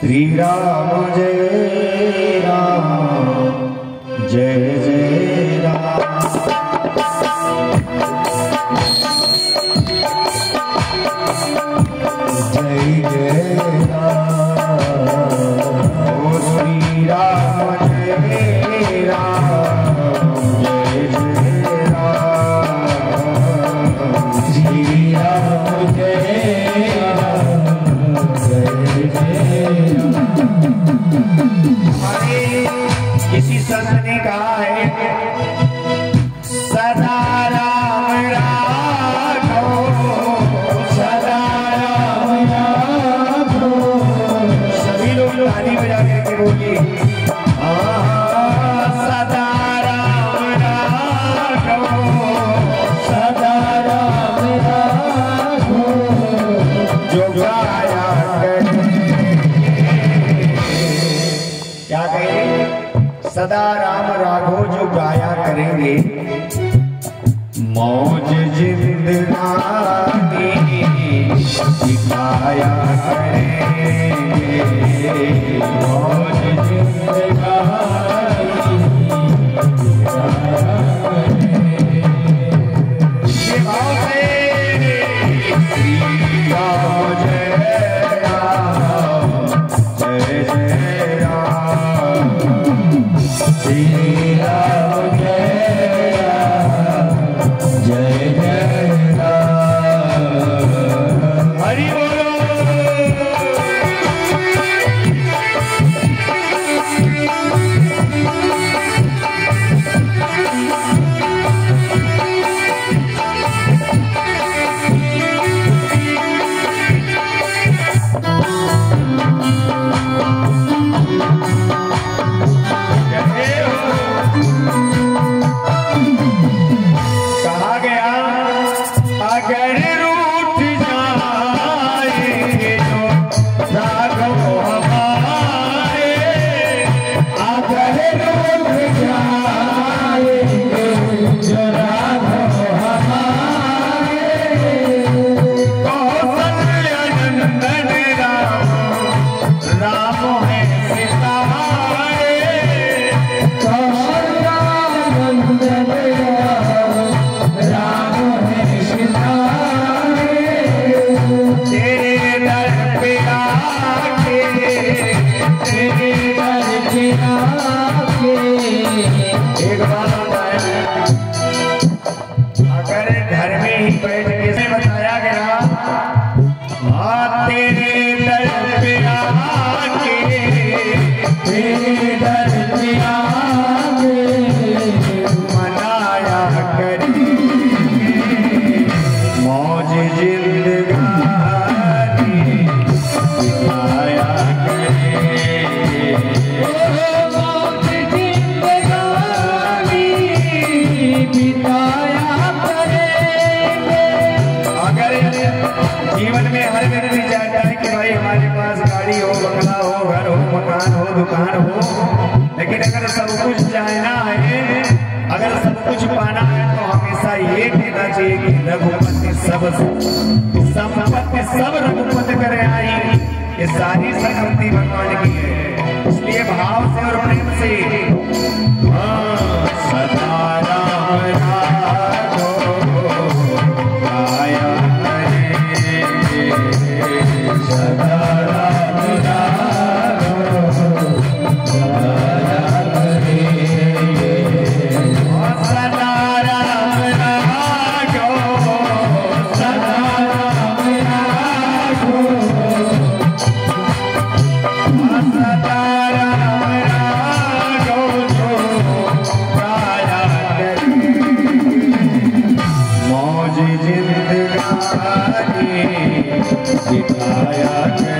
श्री राम जय राम जय जय राम। जय जय राम ओ श्री राम जय राम जय जय राम। श्री राम जय राम जय जय राम। हमारे किसी संत ने कहा है सदा राम राखो, सदा राम राखो। सभी लोग ताली बजा करके बोलिए सदा राम राखो, सदा राम राखो। जो गाया करे क्या कहेंगे, सदा राम राघो जो गाया करेंगे मौज जिंदगानी दिखाया करेंगे, मौज जिंदगानी दिखाया करेंगे। ये भाव से श्री राम जय राम जय जय राम। श्री राम जय राम जय जय राम। हरि बोलो। कहा गया अगर रूठ जाएंगे तो राघव हमारे, अगर रूठ जाएंगे जो राघव हमारे। कौशल्या नंदन राम राम है सितारे, कौशल्या नंदन राम है सितारे। तेरे दर पे आके, तेरे दर पे आके। एक बात बताया, अगर घर में ही बैठ के से बताया गया तेरे दर पे आके, तेरे दर पे आके मनाया करेंगे मौज जिंदगानी दिखाया करेंगे, मौज जिंदगानी बिताया करेंगे। अगर जीवन में हर व्यक्ति चाहता है कि भाई हमारे पास गाड़ी हो, बंगला हो, घर हो, मकान हो, दुकान हो, लेकिन अगर सब कुछ चाहना है, अगर सब कुछ पाना है तो हमेशा ये कहना चाहिए कि रघुपति सब संपत्ति सब रघुपति करे आई। ये सारी संपत्ति भगवान की है, इसलिए भाव से और प्रेम से सदा राम राघो गाया करेंगे, सदा राम राघो गाया करेंगे। सदा राम राघो, सदा राम राघो, सदा राम राघो जो गाया करेंगे मौज जिंदगानी दिखाया करेंगे।